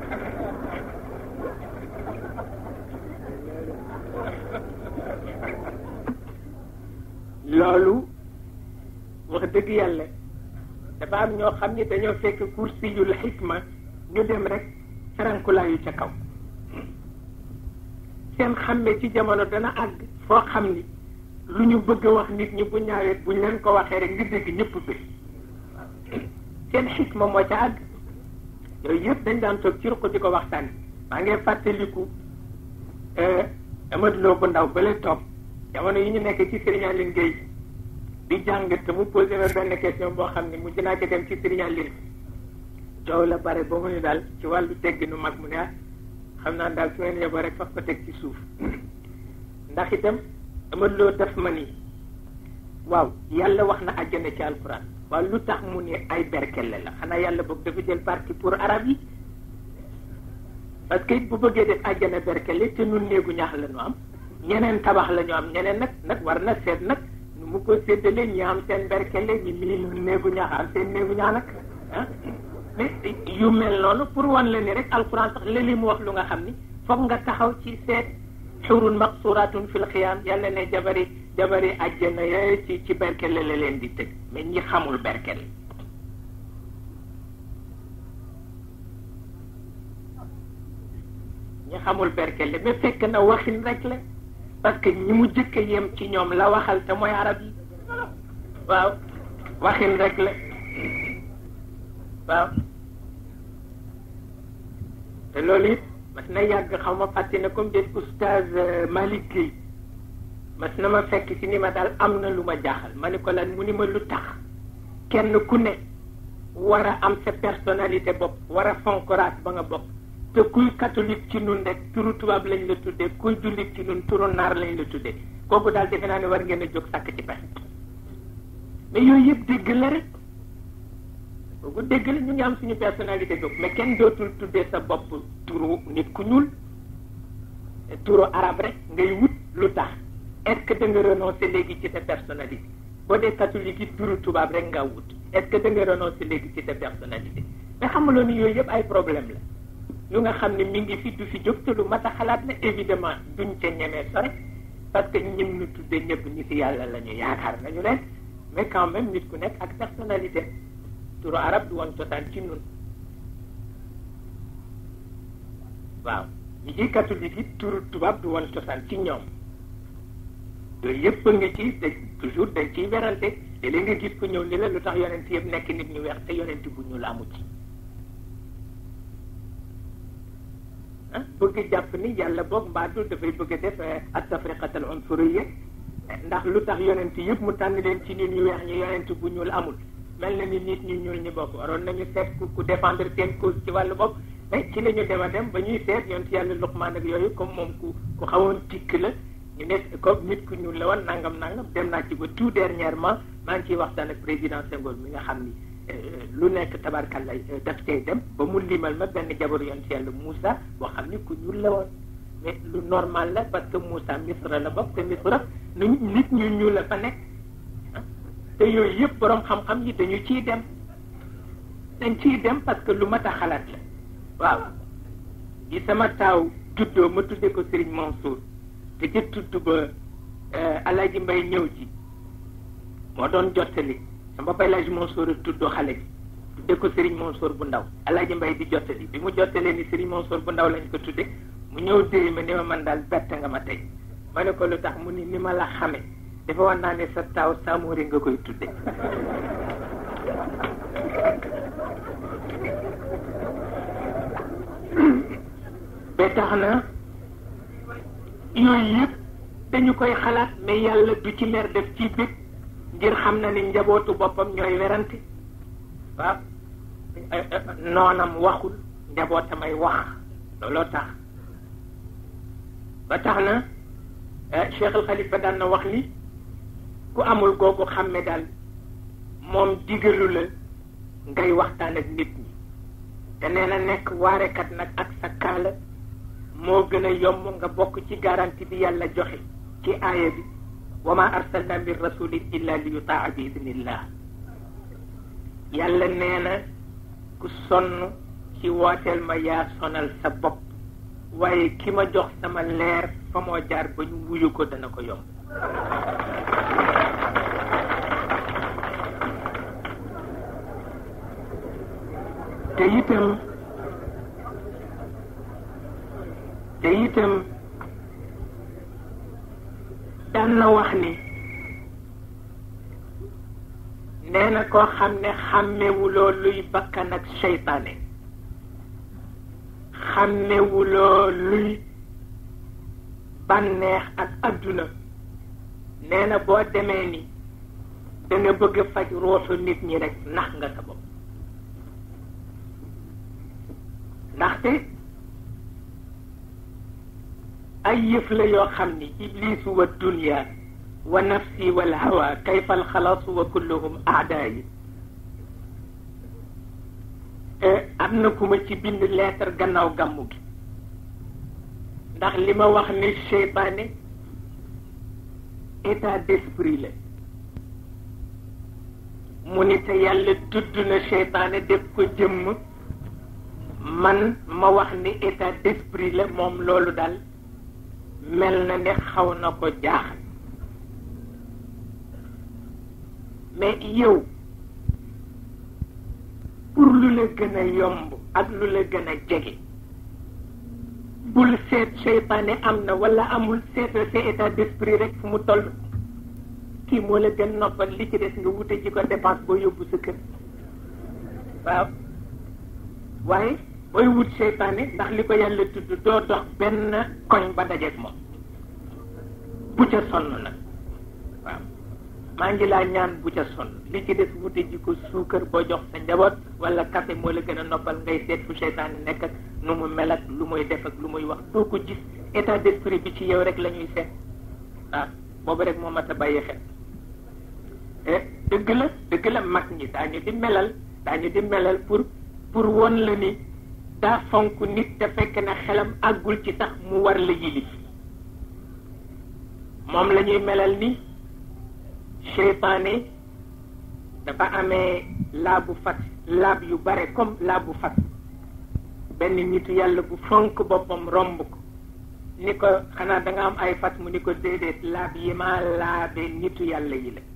Speaker 1: loolu wax dëgg yàlla dafa am ñoo xam ni dañoo fekk kursiyul xikma ñu dem rek farankulaayu ca kaw seen xàmme ci jamono dana àgg foo xam ni lu ñu bëgg a wax nit ñi bu ñaawee buñ leen ko waxee rek nga dégg ñëpp bi seen xikma moo ca àgg yooyu yëpp dañ daan toog ci ruq di ko waxtaan maa ngi fàttaliku Amadou Lo bu ndaw bale toog jamono yi ñu nekk ci Serigne Aline Gueye di jàng te mu posé ma benn question boo xam ne mujj naa ci dem ci Serigne Aline coow la bare ba mu ne daal ci wàllu tegginu mag mu ne xam naa daal su ngeen yeboo rek faf ko teg ci suuf ndax itam Amadou Lo def ma ni waaw yàlla wax na àjjana ci alquran waaw lu tax mu ne ay berkelle la xanaa yàlla boog dafa jël parti pour arab yi parce que it bu bëggee def àjjana berkelle te nun néegu ñaax la ñu am ñeneen tabax la ñu am ñeneen nag war na seet nag nu mu ko séddale ñi am seen berkelle ñi mii néegu ñaax am seen néegu ñaax nag ah mais yu mel noonu pour wan la ni rek alquran sax léeg-léeg mu wax lu nga xam ni foog nga taxaw ci seet xurun maqsuratun fil xiyaam yàlla ne jabari àjjana ya ci berkelle la leen di tëj mais ñi xamul berkelle ñi xamul berkelle mais fekk na waxin rek la parce que ñi mu jëkk a yem ci ñoom la waxal te mooy arab yi waaw waxin rek la waaw te loolu it mas na yàgg xaw ma fàtte na comme des oustaz Malick Gueye mas na ma fekk ci ni ma daal am na lu ma jaaxal ma ni ko lan mu ni ma lu tax kenn ku ne war a am sa personnalité bopp war a fonk race ba nga bokk te kuy catholique ci nun rek turu tubaab lañ la tuddee kuy jullit ci nun turu naar lañ la tuddee kooku daal defe naa ne war ngeen a jóg sàkk ci pexe mais yooyu yëpp dégg la rek kooku dégg la ñu ngi am suñu personnalité bopp mais kenn dootul tuddee sa bopp turu nit ku ñuul turu arabe rek ngay wut lu tax est-ce que da nga renoncer léegi ci sa personnalité boo dee catholique yi turu tubaab rek nga wut est-ce que da nga renoncer léegi ci sa personnalité mais xamuloo ni yooyu yëpp ay problème la yu nga xam ne mi ngi fi du fi jóg te lu mat a xalaat la évidemment duñ ca ñemee sore parce que ñim ñu tudde ñëpp ñi ci yàlla la ñu yaakaar nañu leen mais quand même nit ku nekk ak personnalité turu arab du woon cosaan ci nun waaw ñi ci catholique yi turu tubaab du woon cosaan ci ñoom yooyu yëpp nga ci toujours dañ ciy werante te léegi nga gis ko ñëw ni la lu tax yonent yëpp nekk nit ñu weex te yonent bu ñuul amu ci ah bëgg jàpp ni yàlla boog mbaadu dafay bëgg a def at-tafriqatul unsuriyya ndax lu tax yonent yëpp mu tànn leen ci nit ñu weex ñi yonent bu ñuul amul mel na ni nit ñu ñuul ñi bokk waroon nañu seet ku défendre seen cause ci wàllu bopp mais ci la ñu dem a dem ba ñuy seet yonent yàlla Luqmaan ak yooyu comme moom ku xawoon tikk la ñu nekk comme nit ku ñuul la woon nangam dem naa ci ba tout dernièrement maa ngi ciy waxtaan ak président Senghor mi nga xam ni lu nekk tabarkalla daf cay dem ba mu limal ma benn jabaru yonent yàlla Moussa boo xam ni ku ñuul la woon mais lu normal la parce que Moussa Misra la bokk te Misra nit ñu ñuul la fa nekk te yooyu yëpp borom xam-xam yi dañ ciy dem parce que lu mat a xalaat la waaw gi sama taaw juddoo ma tudde ko Serigne Mansour te ca tudd ba Alaaji Mbay ñëw ji moo doon jottali sama bay Alaaji Mansour a tuddoo xale bi tudde ko Serigne Mansour bu ndaw Alaaji Mbay di jottali bi mu jottalee ni Serigne Mansour bu ndaw lañ ko tudde mu ñëw déy ma ni ma man daal bett nga ma tey ma ne ko lu tax mu ni ma la xame dafa wax naa ne sa taaw Samori nga koy tudde ba tax na yooyu yëpp dañu koy xalaat mais yàlla du ci mer def ci bég ngir xam na ni njabootu boppam ñooy werante waaw noonam waxul njabootamay wax looloo tax ba tax na Cheikh al Khalifa daan na wax ni ku amul googu xàmme daal moom digalu la ngay waxtaan ak nit ñi te nee na nekk waarekat nag ak sa kaala moo gën a yomb nga bokk ci garantie bi yàlla joxe ci aaya bi wa ma arsalna min rasulin illa li yutaa bi idnillah yàlla nee na ku sonn ci wooteel ma yaa sonal sa bopp waaye ki ma jox sama leer fa moo jaar ba ñu wuyu ko dana ko yomb te itam daan na wax ni nee na koo xam ne xàmmewuloo luy bakkan ak seytaane xàmmewuloo luy bànneex ak adduna nee na boo demee ni da nga bëgg faj ruuxu nit ñi rek nax nga sa bopp ndaxte ay yëf la yoo xam ni iblisu wa dunya wa nafsi wal hawa kayfa al xalaas wa kulluhum aadaayi am na ku ma ci bind lettre gannaaw gàmmu gi ndax li ma wax ni seytaane état d'esprit la mu ni te yàlla tudd na seytaane def ko jëmm man ma wax ni état d'esprit la moom loolu daal mel na ne xaw na ko jaaxal mais yow pour lu la gën a yomb ak lu la gën a jege bul seet seytaane am na wala amul seetal sa état d'esprit rek fu mu toll kii moo la gën noppal li ci des nga wute ji ko dépense boo yóbbu sa kër waaw waaye booy wut seytaane ndax li ko yàlla tudd doo dox benn koñ ba dajeeg moom bu ca sonn nag waaw maa ngi laa ñaan bu ca sonn li ci des wute ji ko suukar boo jox sa njaboot wala café moo la gën a noppal ngay seet fu seytaane nekk ak nu mu mel ak lu muy def ak lu muy wax doo ko gis état d'esprit bi ci yow rek la ñuy seet waaw boobu rek moo mat a bàyyi xel dëgg la mag ñi daañu di melal pour won la ni daa fonk nit te fekk na xelam àggul ci sax mu war la yilif moom la ñuy melal ni seytaane dafa amee laabu fas laab yu bare comme laabu fas benn nitu yàlla bu fonk boppam romb ko ni ko xanaa da nga am ay fas mu ni ko déedéet laab yi ma laabe nitu yàlla yi la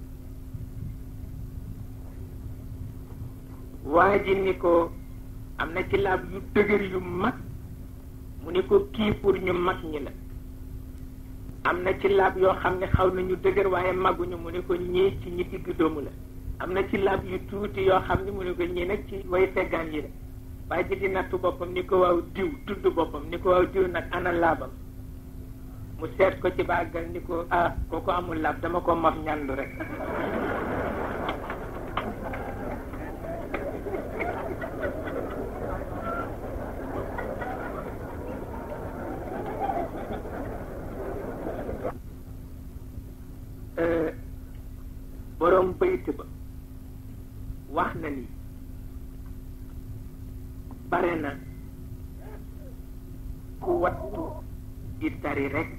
Speaker 1: waa ji ni ko am na ci laab yu dëgër yu mag mu ni ko kii pour ñu mag ñi la am na ci laab yoo xam ne xaw nañu dëgër waaye maguñu mu ni ko ñii ci ñi digg doomu la am na ci laab yu tuuti yoo xam ne mu ni ko ñii nag ci way feggaan yi la waaye ji di nattu boppam ni ko waaw diw tudd boppam ni ko waaw diw nag ana laabam mu seet ko ci bàggal ni ko ah kooku amul laab dama ko maf ñandu rek borom bayt ba wax na ni bare na ku wattu di tari rek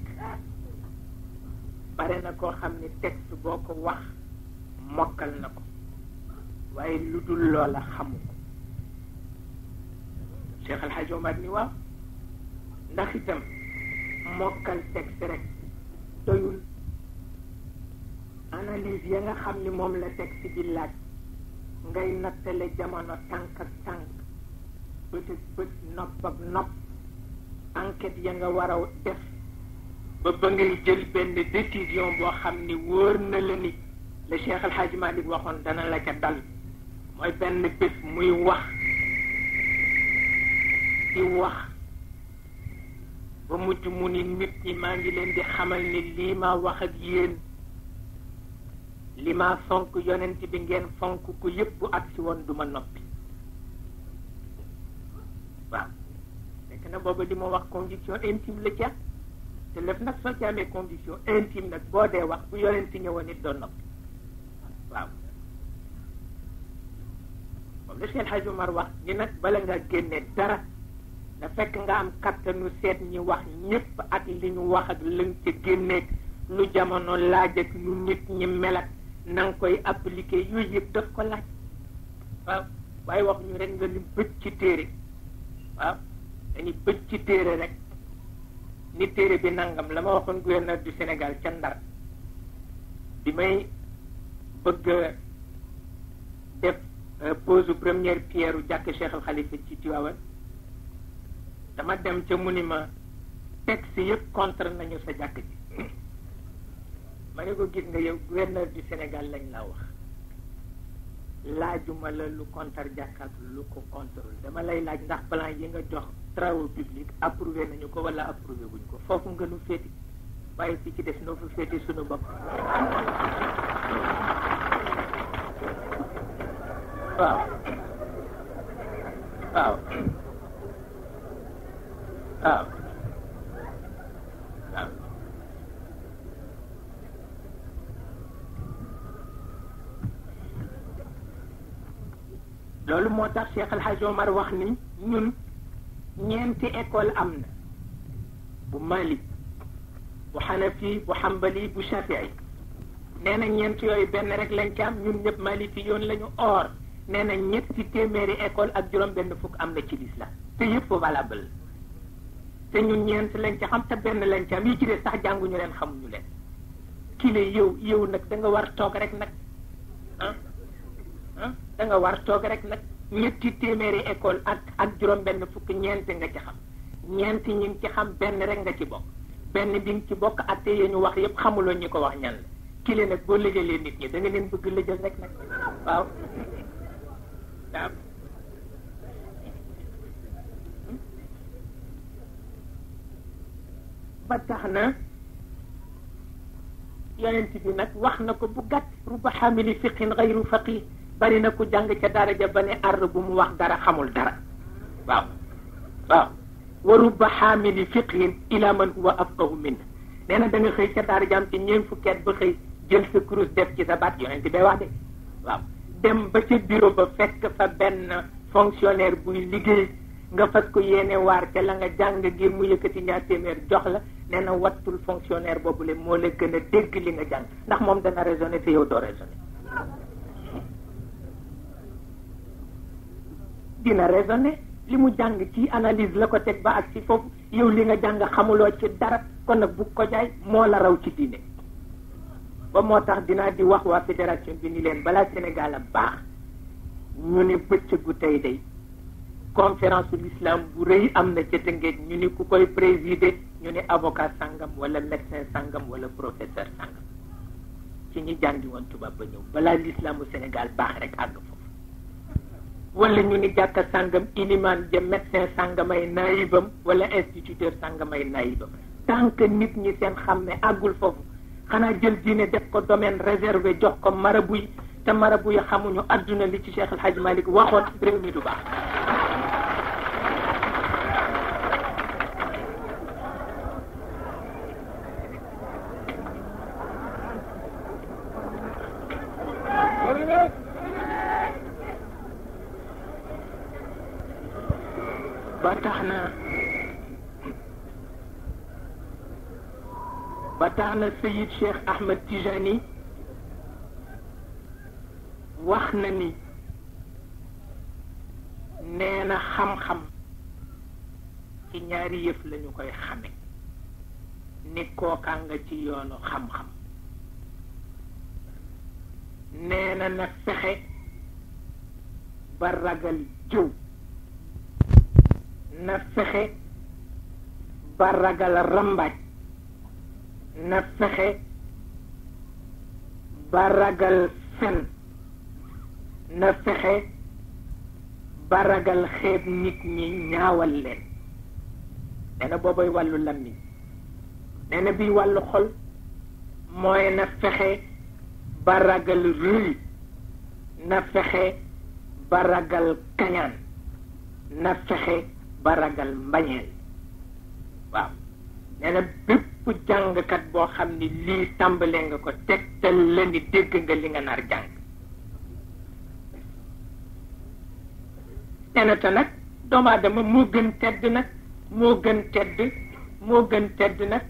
Speaker 1: bare na koo xam ne texte boo ko wax mokkal na ko waaye lu dul loola xamu ko Cheikh El Hadj Omar ni waaw ndax itam mokkal texte rek doyul analyse ya nga xam ni moom la texte bi laaj ngay nattale jamono tànk ak tànk bët ak bët nopp ak nopp enquête ya nga war a def ba ngay jël benn décision boo xam ni wóor na la ni le Cheikh El Hadj Malick waxoon dana la ca dal mooy benn bés muy wax di wax ba mujj mu ni nit ñi maa ngi leen di xamal ni lii ma wax ak yéen li ma fonk yonent bi ngeen fonk ku yëpp bu agsi woon duma noppi waaw fekk na booba li ma wax conviction intime la ca te lépp nag soo ci amee conviction intime nag boo dee wax bu yonent ñëwoon it doo noppi waaw moom la Cheikh Hadj Omar wax ni nag bala nga génne dara na fekk nga am kattanu seet ñi wax ñëpp ak li ñu wax ak lëng ca génneeg lu jamono laaj ak lu nit ñi melat na nga koy appliquer yooyu yëpp daf ko laaj waaw waaye wax ñu rek nga ni bëj ci téere waaw dañuy bëj ci téere rek ni téere bi nangam la ma waxoon gouverneur du Sénégal ca Ndar bi may bëgg def pose première pierre u jàkk Cheikh Al Khalifa ci Tivaouane dama dem ca mu ni ma texte yëpp contre nañu sa jàkk ji ma ne ko gis nga yow gouverneur du Sénégal lañ la wax laajuma la lu contre jàkk ak lu ko contre dama lay laaj ndax plan yi nga jox travaux publics approuvé nañu ko wala approuvé wuñ ko foofu nga nu féeti waaye fi ci des noo fa féeti suñu bopp waaw waaw waaw waaw loolu moo tax Cheikh El Hadj Omar wax ni ñun ñeenti école am na bu Malik bu Hanafi bu Hanbali bu Shafii nee na ñeent yooyu benn rek lañ ci am ñun ñëpp Maliki yoon lañu or nee na ñetti téeméeri école ak juróom benn fukk am na ci l'islam te yëpp valable te ñun ñeent lañ ci xam te benn lañ ci am yi ci des sax jànguñu leen xamuñu leen kii la yow nag da nga war toog rek nag da nga war toog rek nag ñetti téeméeri école ak juróom benn fukk ñeent nga ci xam ñeent ñi ngi ci xam benn rek nga ci bokk benn bi nga ci bokk atte yi ñu wax yëpp xamuloo ñi ko wax ñan la kii la nag boo lëjalee nit ñi da nga leen bëgg lëjal rek nag waaw waaw ba tax na yonent bi nag wax na ko bu gàtt ruba xamili fiqin gayru faqih bari na ku jàng ca daraja ba ne ar bu mu wax dara xamul dara waaw waaw wa ruba xamili fiqhin ila man huwa afqahu min nee na da nga xëy ca darajaam ci ñeent fukkeet ba xëy jël sa kurus def ci sa baat yonent bay wax de waaw dem ba ca bureau ba fekk fa benn fonctionnaire buy liggéey nga fas ko yéene waar ca la nga jàng ngir mu yëkkati ñaar téeméer jox la nee na wattul fonctionnaire boobule moo la gën a dégg li nga jàng ndax moom dana raisonné te yow doo raisonné dina raisonné li mu jàng ci analyse la ko teg ba ak ci foofu yow li nga jàng xamuloo ci dara kon nag bu ko jaay moo la raw ci diine ba moo tax dinaa di wax waa fédération bi ni leen balaa Sénégal a baax ñu ne bëccëgu tey day conférence de l'islam bu rëy am na ca Tëngéej ñu ni ku koy présider ñu ne avocat sangam wala médecin sangam wala professeur sangam ci ñi jàngi woon tubaab ba ñëw balaa l'islamu Sénégal baax rek àgg foofu wala ñu ni jàkka sangam iliman ja médecin sangamay naayibam wala instituteur sangamay naayibam tant que nit ñi seen xam ne àggul foofu xanaa jël diine def ko domaine réservé jox ko marabu yi te marabu yi xamuñu adduna li ci Cheikh El Hadj Malick waxoon réew mi du baax ba tax na Seyid Cheikh Ahmed Tijani wax na ni nee na xam-xam ci ñaari yëf lañu koy xame ni kookaa nga ci yoonu xam-xam nee na na fexe ba ragal jëw na fexe ba ragal rambaaj na fexe ba ragal fen na fexe ba ragal xeeb nit ñi ñaawal leen nee na boobay wàllu lammiñ nee na bii wàllu xol mooy na fexe ba ragal rëy na fexe ba ragal kañaan na fexe ba ragal mbañeel waaw nee na bépp jàngkat boo xam ni lii tàmbalee nga ko tegtal la ni dégg nga li nga nar jàng nee na te nag doomu aadama moo gën tedd nag moo gën tedd nag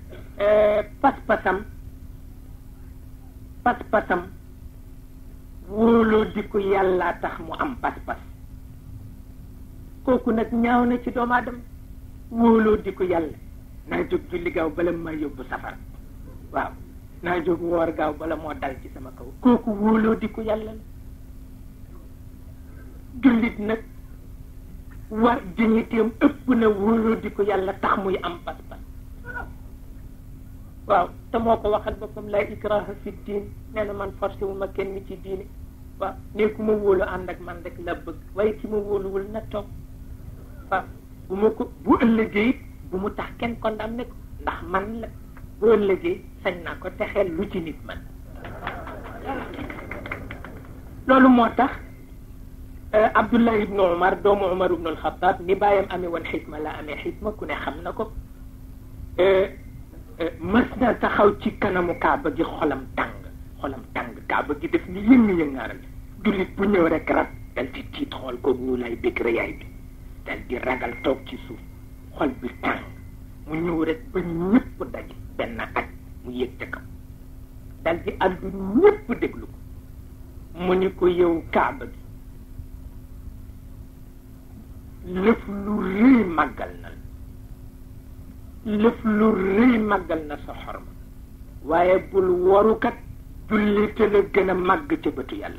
Speaker 1: pas-pasam wóoloo di ko yàlla tax mu am pas-pas kooku nag ñaaw na ci doomu aadama wóoloo di ko yàlla naa jóg julli gaaw bala ma yóbbu safara waaw naa jóg woor gaaw bala moo dal ci sama kaw kooku wóoloo di ko yàlla la jullit nag war dignitéem ëpp na wóoloo di ko yàlla tax muy am pas-pas waaw te moo ko waxal boppam laa ikraha fi diin nee na man forcé wu ma kenn ci diine waaw ne ku ma wóolu ànd ak man rek la bëgg waaye ki ma wóoluwul na toog waaw bu ma ko bu ëllëgee bu mu tax kenn condamné ko ndax man la bu ëllëgee sañ naa ko te xel lu ci nit man loolu moo tax Abdullah ibn Umar doomu Umar ibn al-Khattab ni bàyyam amee woon xikma la amee xikma ku ne xam na ko mës na taxaw ci kanamu kaaba gi xolam tàng kaaba gi def ni yëngu-yëngaaral jullit bu ñëw rek rab dal di tiit xool ko ñu lay bëgg reyaay bi dal di ragal toog ci suuf xol bi tàng mu ñëw rek ba ñëpp daje benn at mu yëg ca kaw dal di àddu ñëpp déglu ko mu ni ko yow kaaba gi lëf lu rëy màggal na sa xorma waaye bul warukat jullite la gën a màgg ca bëtu yàlla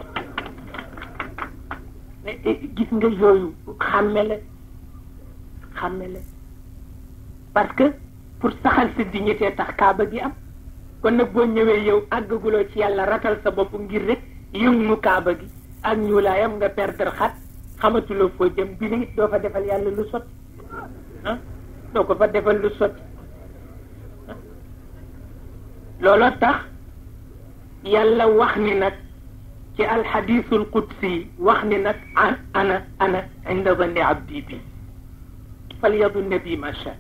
Speaker 1: gis nga yooyu xàmme la parce que pour saxal sa dignité tax kaaba gi am kon nag boo ñëwee yow àggaguloo ci yàlla ratal sa bopp ngir rek yëngu kaaba gi ak ñuulaayam nga perdre xat xamatuloo foo jëm bi ni doo fa defal yàlla lu sotti doo ko fa defal lu sotti looloo tax yàlla wax ni nag ci alxadisul qudsi wax ni nag ana inda zanni abdi bi falyadunna bi ma sha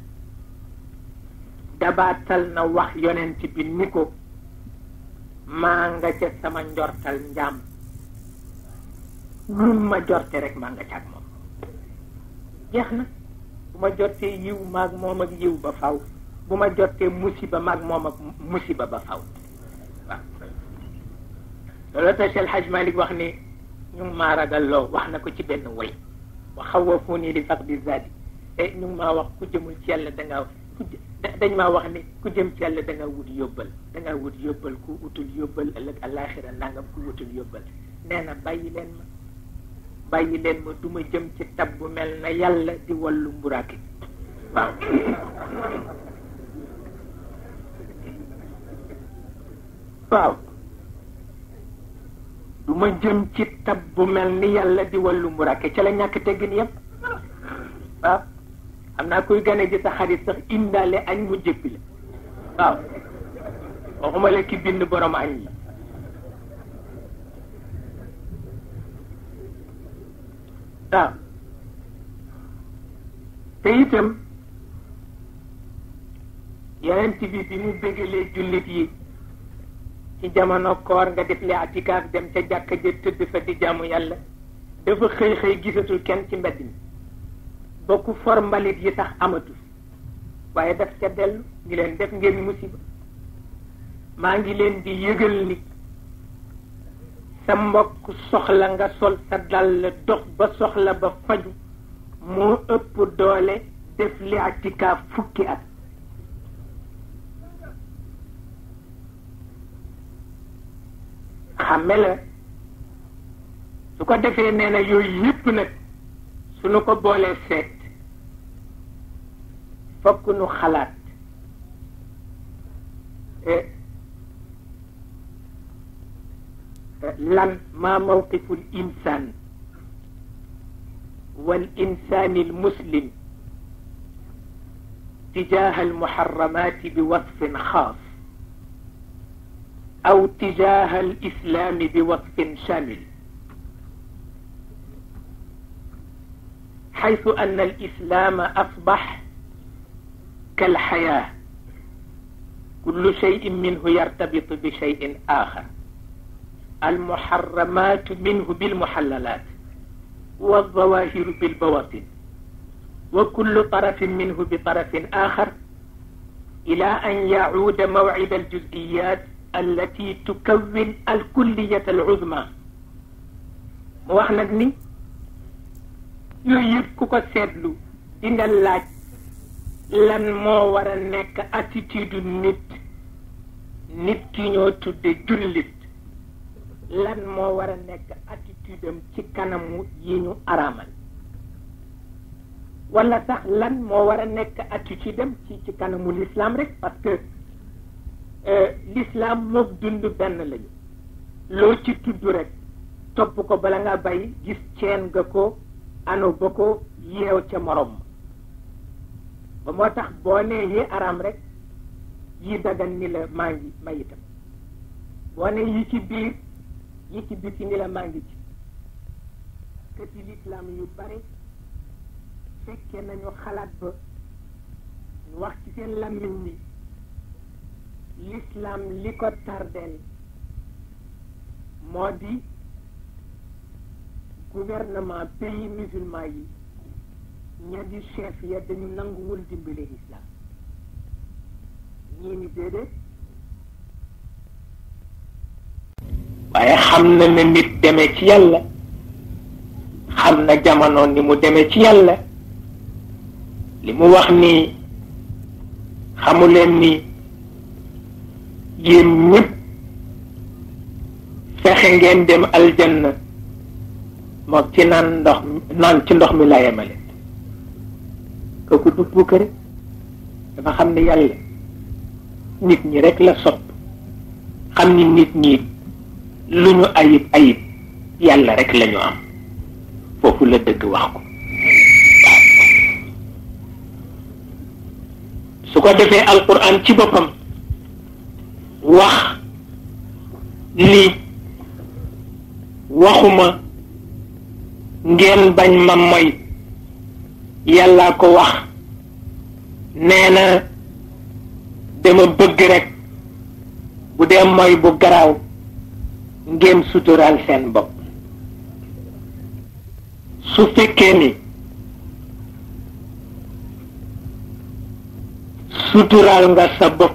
Speaker 1: dabaatal na wax yonent bi ni ko maa nga ca sama njortal njaam lu ma jorte rek maa nga caag moom jeex na bu ma jottee yiw maag moom ak yiw ba faw bu ma jottee musiba maag moom ak musiba ba faw waaw loolu tax El Hadj Malick wax ni ñu ngi maa ragal loo wax na ko ci benn way wa xawwafuuni li faqdi zaadi ñu ngi maa wax ku jëmul ci yàlla da ngaa dañ maa wax ni ku jëm ci yàlla da nga wut yóbbal da nga wut yóbbal ku utul yóbbal ëllëg àllaaxira nangam ku wutul yóbbal nee na bàyyi leen ma du ma jëm ci tab bu mel na yàlla di wallu mburaake waaw waaw du ma jëm ci tab bu mel ni yàlla di wallu mburaake ca la ñàkk teggin yëpp waaw xam naa koy gane ji sa xarit sax indaale añ mu jëppi la waaw waxuma la ki bind borom añ yi waaw te itam yeneen bi mu bégalee jullit yi ci jamono koor nga def li atikaaf dem ca jàkka ja tëdd fa di jaamu yàlla dafa xëy gisatul kenn ci mbedd mi bokku for mbalit yi sax amatul waaye daf ca dellu ngi leen def ngeen musiba maa ngi leen di yëgal ni sa mbokk soxla nga sol sa dal dox ba soxla ba faju moo ëpp doole def li atikaaf fukki at xàmme la su ko defee nee na yooyu yëpp nag suñu ko boolee seet fokk nu xalaat lan ma mawqifu l insan wal insani al muslim تجاه المحرمات بوصف خاص أو تجاه الإسلام بوصف شامل حيث أن الإسلام أصبح كالحياة كل شيء منه يرتبط بشيء آخر المحرمات منه بالمحللات والظواهر بالبواطن وكل طرف منه بطرف آخر إلى أن يعود موعد الجزئيات التي تكون الكلية العظمى وحنا ني يويب كوكو سيدلو دينا لاج لان مو ورا نيك اتيتيود نيت كي ñoo tudde jullit lan moo war a nekk attitude am ci kanamu yi ñu araamal wala sax lan moo war a nekk attitude am ci kanamu l'islam rek parce que l'islam mook dund benn lañu loo ci tudd rek topp ko bala nga bay gis ceen nga ko ano ba ko yeew ca morom ba moo tax boo nee yi araam rek yi dagan ni la maa ngi mayitam boo ne yi ci biir yi ci biti ni la maa ngi ci que ci l'islam yu bare fekkee nañu xalaat ba ñu wax ci seen làmmiñ ni l'islam li ko tardeel moo di gouvernement pays musulman yi ña di chef ya dañu nanguwul dimbale islam ñii ni déedéet waaye xam na ne nit demee ci yàlla xam na jamono ni mu demee ci yàlla li mu wax ni xamuleen ni yéen ñëpp fexe ngeen dem aljanna moom ci naan ci ndox mi la yemale kooku du puukare dafa xam ne yàlla nit ñi rek la sopp xam ni nit ñi lu ñu ayib yàlla rek la ñu am foofu la dëgg wax ko su ko defee alquran ci boppam wax ni waxuma ngeen bañ ma moy yàlla ko wax nee na dama bëgg rek bu dee moy bu garaaw ngeen suturaal seen bopp su fekkee ni suturaal nga sa bopp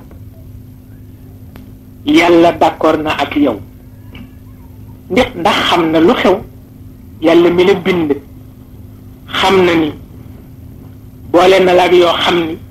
Speaker 1: yàlla d'accord na ak yow ndax xam na lu xew yàlla mi la bind xam na ni boole na la ak yoo xam ni